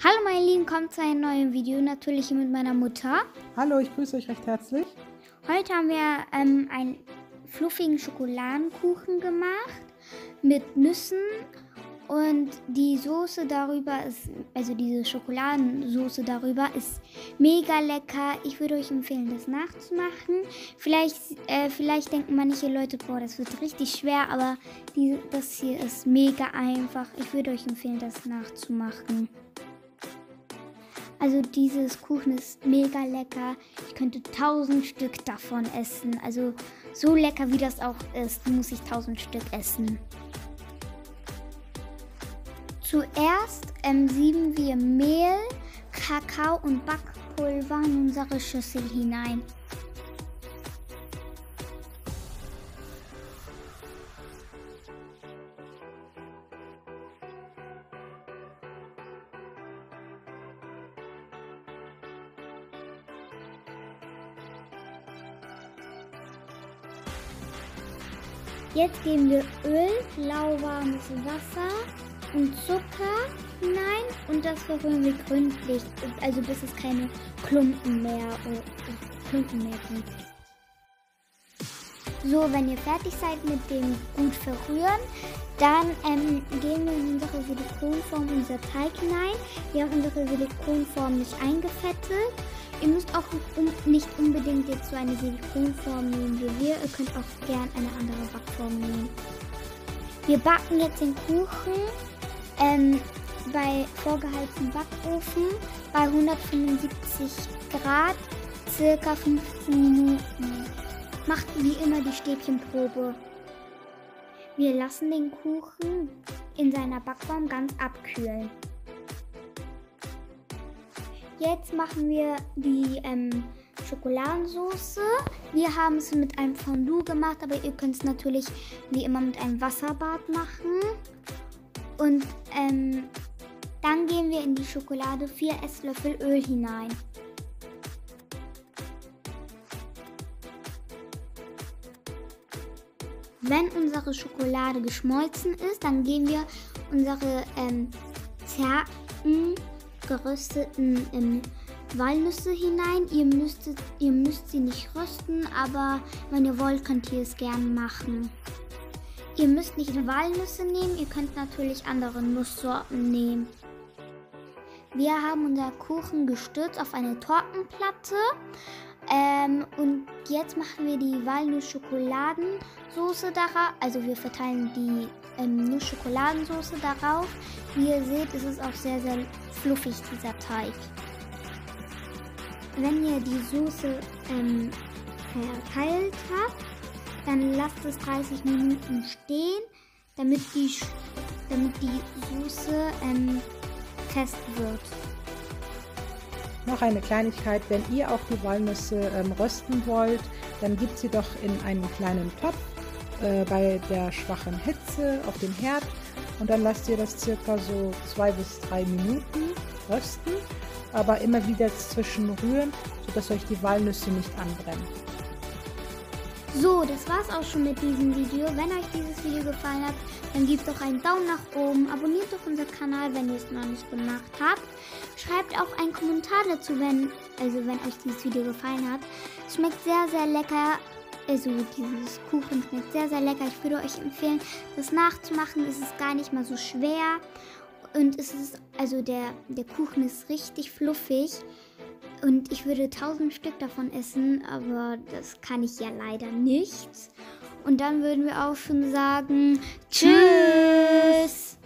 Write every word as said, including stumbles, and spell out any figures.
Hallo meine Lieben, kommt zu einem neuen Video, natürlich mit meiner Mutter. Hallo, ich grüße euch recht herzlich. Heute haben wir ähm, einen fluffigen Schokoladenkuchen gemacht mit Nüssen und die Soße darüber ist, also diese Schokoladensoße darüber ist mega lecker. Ich würde euch empfehlen, das nachzumachen. Vielleicht, äh, vielleicht denken manche Leute, boah, das wird richtig schwer, aber die, das hier ist mega einfach. Ich würde euch empfehlen, das nachzumachen. Also dieses Kuchen ist mega lecker. Ich könnte tausend Stück davon essen. Also so lecker wie das auch ist, muss ich tausend Stück essen. Zuerst ähm, sieben wir Mehl, Kakao und Backpulver in unsere Schüssel hinein. Jetzt geben wir Öl, lauwarmes Wasser und Zucker hinein und das verrühren wir gründlich, also bis es keine Klumpen mehr, äh, Klumpen mehr gibt. So, wenn ihr fertig seid mit dem gut verrühren, dann ähm, gehen wir in unsere Silikonform, unser Teig hinein. Wir haben unsere Silikonform nicht eingefettet. Ihr müsst auch um, nicht unbedingt jetzt so eine Silikonform nehmen wie wir. Ihr könnt auch gern eine andere Backform nehmen. Wir backen jetzt den Kuchen ähm, bei vorgeheiztem Backofen bei hundertfünfundsiebzig Grad, circa fünfzehn Minuten. Macht wie immer die Stäbchenprobe. Wir lassen den Kuchen in seiner Backform ganz abkühlen. Jetzt machen wir die ähm, Schokoladensauce. Wir haben es mit einem Fondue gemacht, aber ihr könnt es natürlich wie immer mit einem Wasserbad machen. Und ähm, dann geben wir in die Schokolade vier Esslöffel Öl hinein. Wenn unsere Schokolade geschmolzen ist, dann geben wir unsere ähm, zarten gerösteten ähm, Walnüsse hinein. Ihr müsstet, ihr müsst sie nicht rösten, aber wenn ihr wollt, könnt ihr es gern machen. Ihr müsst nicht Walnüsse nehmen, ihr könnt natürlich andere Nusssorten nehmen. Wir haben unser Kuchen gestürzt auf eine Tortenplatte. Ähm, und jetzt machen wir die Walnuss-Schokoladensoße darauf, also wir verteilen die ähm, Nuss-Schokoladensoße darauf. Wie ihr seht, ist es auch sehr, sehr fluffig, dieser Teig. Wenn ihr die Soße ähm, verteilt habt, dann lasst es dreißig Minuten stehen, damit die, damit die Soße ähm, fest wird. Noch eine Kleinigkeit, wenn ihr auch die Walnüsse ähm, rösten wollt, dann gebt sie doch in einen kleinen Topf äh, bei der schwachen Hitze auf dem Herd und dann lasst ihr das circa so zwei bis drei Minuten rösten, aber immer wieder zwischen rühren, sodass euch die Walnüsse nicht anbrennen. So, das war's auch schon mit diesem Video. Wenn euch dieses Video gefallen hat, dann gebt doch einen Daumen nach oben. Abonniert doch unseren Kanal, wenn ihr es noch nicht gemacht habt. Schreibt auch einen Kommentar dazu, wenn, also wenn euch dieses Video gefallen hat. Es schmeckt sehr, sehr lecker. Also dieses Kuchen schmeckt sehr, sehr lecker. Ich würde euch empfehlen, das nachzumachen. Es ist gar nicht mal so schwer. Und es ist, also der, der Kuchen ist richtig fluffig. Und ich würde tausend Stück davon essen, aber das kann ich ja leider nicht. Und dann würden wir auch schon sagen, tschüss!